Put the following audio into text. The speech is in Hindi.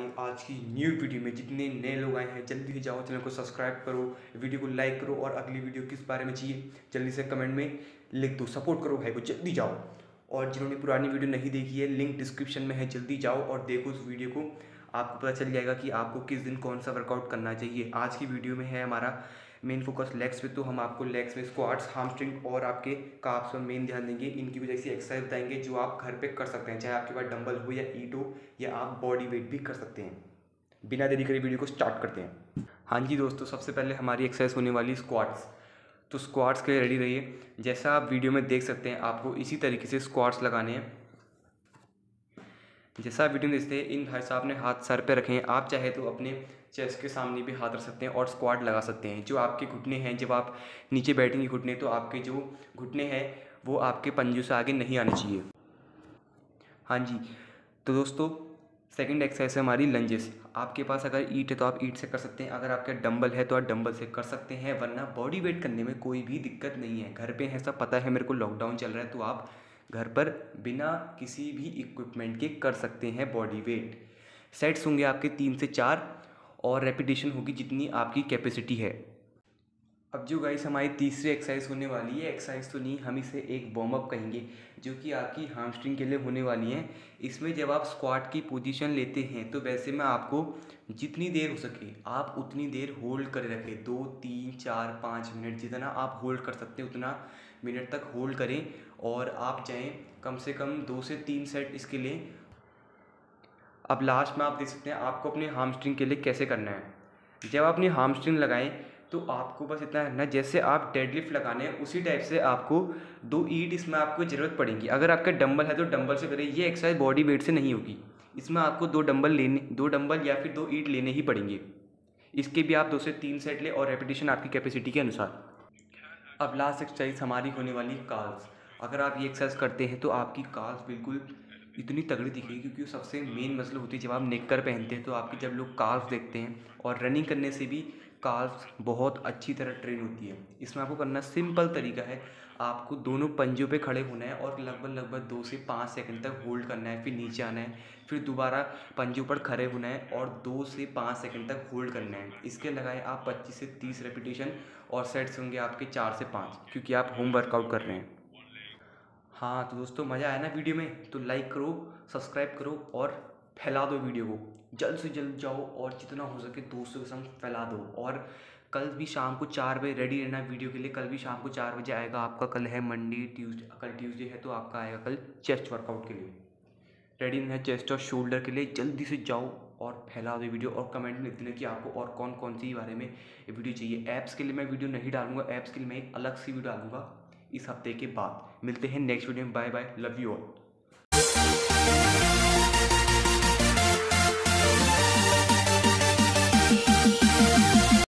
आज की न्यू वीडियो में जितने नए लोग आए हैं जल्दी से जाओ चैनल को सब्सक्राइब करो, वीडियो को लाइक करो और अगली वीडियो किस बारे में चाहिए जल्दी से कमेंट में लिख दो। सपोर्ट करो भाई को, जल्दी जाओ। और जिन्होंने पुरानी वीडियो नहीं देखी है लिंक डिस्क्रिप्शन में है, जल्दी जाओ और देखो उस वीडियो को। आपको पता चल जाएगा कि आपको किस दिन कौन सा वर्कआउट करना चाहिए। आज की वीडियो में है हमारा मेन फोकस लेग्स पे, तो हम आपको लेग्स में स्क्वाट्स, हामस्ट्रिंग और आपके काफ्स पर मेन ध्यान देंगे। इनकी वजह से एक्सरसाइज बताएंगे जो आप घर पे कर सकते हैं, चाहे आपके पास डंबल हो या ईट हो, या आप बॉडी वेट भी कर सकते हैं। बिना देरी करे वीडियो को स्टार्ट करते हैं। हाँ जी दोस्तों, सबसे पहले हमारी एक्सरसाइज होने वाली स्क्वाट्स। तो स्क्वाट्स के लिए रेडी रहिए। जैसा आप वीडियो में देख सकते हैं आपको इसी तरीके से स्क्वाट्स लगाने हैं। जैसा वीडियो में देखते हैं इन भाई साहब ने हाथ सर पे रखे हैं। आप चाहे तो अपने चेस्ट के सामने भी हाथ रख सकते हैं और स्क्वाट लगा सकते हैं। जो आपके घुटने हैं, जब आप नीचे बैठेंगे घुटने, तो आपके जो घुटने हैं वो आपके पंजों से आगे नहीं आने चाहिए। हाँ जी, तो दोस्तों सेकंड एक्सरसाइज है हमारी लंजेस। आपके पास अगर ईट है तो आप ईट से कर सकते हैं, अगर आपके डंबल है तो आप डंबल से कर सकते हैं, वरना बॉडी वेट करने में कोई भी दिक्कत नहीं है। घर पे है, सब पता है मेरे को, लॉकडाउन चल रहा है, तो आप घर पर बिना किसी भी इक्विपमेंट के कर सकते हैं बॉडी वेट। सेट्स होंगे आपके 3 से 4 और रेपिटेशन होगी जितनी आपकी कैपेसिटी है। अब जो गाइस हमारी तीसरी एक्सरसाइज होने वाली है, एक्सरसाइज तो नहीं, हम इसे एक वार्म अप कहेंगे, जो कि आपकी हामस्ट्रिंग के लिए होने वाली है। इसमें जब आप स्क्वाट की पोजीशन लेते हैं तो वैसे में आपको जितनी देर हो सके आप उतनी देर होल्ड कर रखें। 2, 3, 4, 5 मिनट जितना आप होल्ड कर सकते हैं उतना मिनट तक होल्ड करें, और आप चाहें कम से कम 2 से 3 सेट इसके लिए। अब लास्ट में आप देख सकते हैं आपको अपने हामस्ट्रिंग के लिए कैसे करना है। जब आप अपनी हामस्ट्रिंग लगाएं तो आपको बस इतना है ना, जैसे आप डेडलिफ्ट लगाने हैं उसी टाइप से आपको 2 ईट इसमें आपको ज़रूरत पड़ेगी। अगर आपका डंबल है तो डंबल से करें, ये एक्सरसाइज बॉडी वेट से नहीं होगी। इसमें आपको 2 डंबल या फिर 2 ईट लेने ही पड़ेंगे। इसके भी आप 2 से 3 सेट ले और रेपिटेशन आपकी कैपेसिटी के अनुसार। अब लास्ट एक्सरसाइज हमारी होने वाली काल्स। अगर आप ये एक्सरसाइज करते हैं तो आपकी काल्स बिल्कुल इतनी तगड़ी दिखेगी, क्योंकि वो सबसे मेन मसल होती है। जब आप नेकर पहनते हैं तो आपकी जब लोग काल्स देखते हैं, और रनिंग करने से भी काल्स बहुत अच्छी तरह ट्रेन होती है। इसमें आपको करना सिंपल तरीका है, आपको दोनों पंजों पे खड़े होना है और लगभग 2 से 5 सेकंड तक होल्ड करना है, फिर नीचे आना है, फिर दोबारा पंजों पर खड़े होना है और 2 से 5 सेकंड तक होल्ड करना है। इसके लगाए आप 25 से 30 रेपिटेशन, और सेट्स होंगे आपके 4 से 5, क्योंकि आप होम वर्कआउट कर रहे हैं। हाँ तो दोस्तों, मज़ा आया ना वीडियो में? तो लाइक करो, सब्सक्राइब करो और फैला दो वीडियो को। जल्द से जल्द जाओ और जितना हो सके दोस्तों के संग फैला दो। और कल भी शाम को 4 बजे रेडी रहना वीडियो के लिए। कल भी शाम को 4 बजे आएगा आपका। कल है मंडे, ट्यूसडे, कल ट्यूसडे है तो आपका आएगा कल चेस्ट वर्कआउट के लिए। रेडी रहना है चेस्ट और शोल्डर के लिए। जल्दी से जाओ और फैला दो वीडियो, और कमेंट में लिख देना कि आपको और कौन कौन सी बारे में वीडियो चाहिए। ऐप्स के लिए मैं वीडियो नहीं डालूंगा, ऐप्स के लिए मैं एक अलग सी वीडियो डालूंगा इस हफ्ते के बाद। मिलते हैं नेक्स्ट वीडियो में। Bye bye, love you all.